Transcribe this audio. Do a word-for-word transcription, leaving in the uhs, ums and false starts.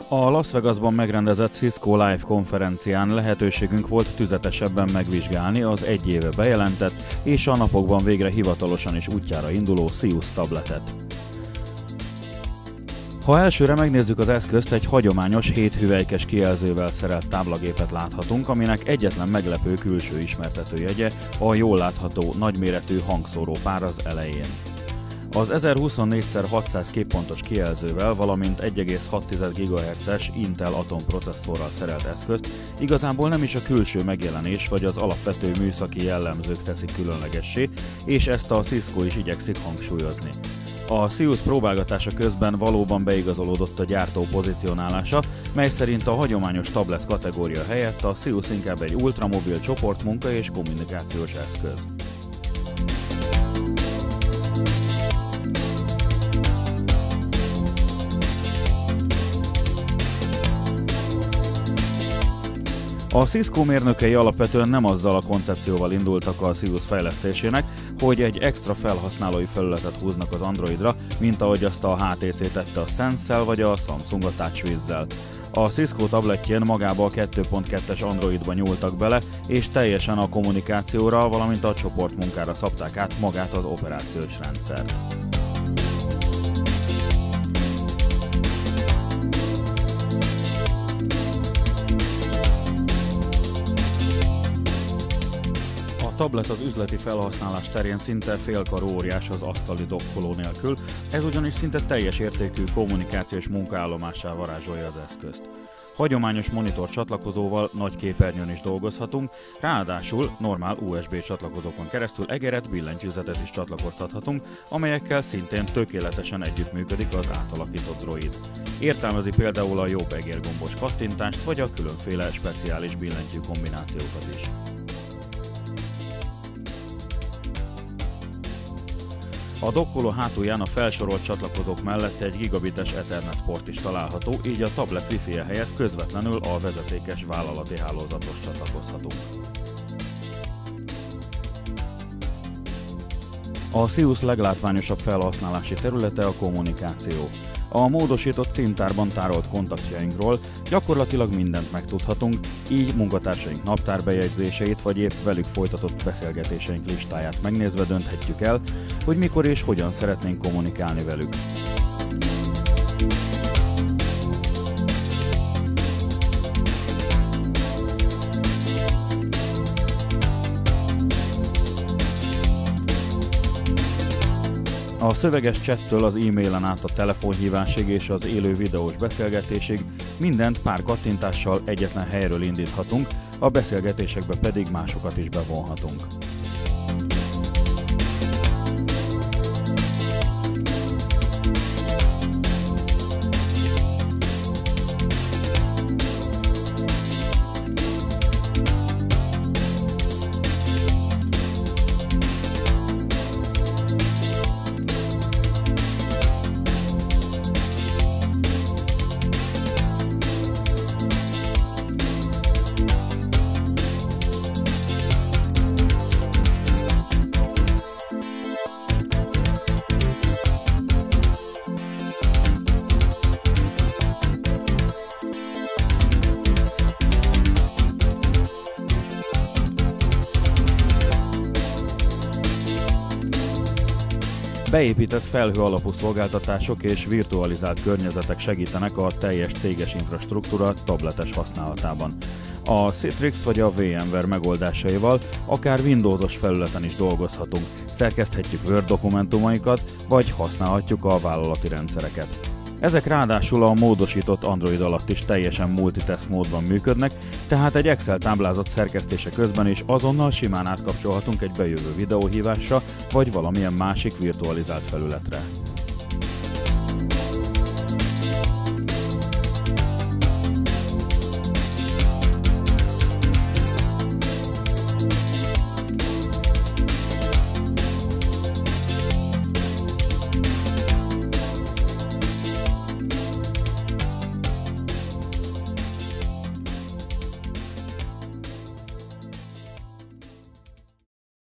A Las Vegasban megrendezett Cisco Live konferencián lehetőségünk volt tüzetesebben megvizsgálni az egy éve bejelentett és a napokban végre hivatalosan is útjára induló Sius tabletet. Ha elsőre megnézzük az eszközt, egy hagyományos hét hüvelykes kijelzővel szerelt táblagépet láthatunk, aminek egyetlen meglepő külső ismertetőjegye a jól látható nagyméretű hangszórópár az elején. Az ezerhuszonnégy szer hatszáz képpontos kijelzővel, valamint egy egész hat gigahertzes Intel Atom processzorral szerelt eszközt igazából nem is a külső megjelenés vagy az alapvető műszaki jellemzők teszik különlegessé, és ezt a Cisco is igyekszik hangsúlyozni. A Sius próbálgatása közben valóban beigazolódott a gyártó pozicionálása, mely szerint a hagyományos tablet kategória helyett a Sius inkább egy ultramobil csoportmunka és kommunikációs eszköz. A Cisco mérnökei alapvetően nem azzal a koncepcióval indultak a Sius fejlesztésének, hogy egy extra felhasználói felületet húznak az Androidra, mint ahogy azt a há té cé tette a Sense-szel vagy a Samsung a TouchWiz-zel. A Cisco tabletjén magába a kettő pont kettes Androidba nyúltak bele, és teljesen a kommunikációra, valamint a csoportmunkára szabták át magát az operációs rendszert. A tablet az üzleti felhasználás terén szinte félkarú óriás az asztali dokkoló nélkül, ez ugyanis szinte teljes értékű kommunikációs munkaállomássá varázsolja az eszközt. Hagyományos monitor csatlakozóval nagy képernyőn is dolgozhatunk, ráadásul normál u es bé csatlakozókon keresztül egeret, billentyűzetet is csatlakoztathatunk, amelyekkel szintén tökéletesen együttműködik az átalakított droid. Értelmezi például a jobb egérgombos kattintást vagy a különféle speciális billentyű kombinációkat is. A dokkoló hátulján a felsorolt csatlakozók mellett egy gigabites Ethernet port is található, így a tablet Wi-Fi helyett közvetlenül a vezetékes vállalati hálózathoz csatlakozhatunk. A Sius leglátványosabb felhasználási területe a kommunikáció. A módosított címtárban tárolt kontaktjainkról gyakorlatilag mindent megtudhatunk, így munkatársaink naptárbejegyzéseit vagy épp velük folytatott beszélgetéseink listáját megnézve dönthetjük el, hogy mikor és hogyan szeretnénk kommunikálni velük. A szöveges chattől az e-mailen át a telefonhívásig és az élő videós beszélgetésig mindent pár kattintással egyetlen helyről indíthatunk, a beszélgetésekbe pedig másokat is bevonhatunk. Beépített felhő alapú szolgáltatások és virtualizált környezetek segítenek a teljes céges infrastruktúra tabletes használatában. A Citrix vagy a VMware megoldásaival akár Windowsos felületen is dolgozhatunk, szerkeszthetjük Word dokumentumaikat, vagy használhatjuk a vállalati rendszereket. Ezek ráadásul a módosított Android alatt is teljesen multitask módban működnek, tehát egy Excel táblázat szerkesztése közben is azonnal simán átkapcsolhatunk egy bejövő videóhívásra, vagy valamilyen másik virtualizált felületre.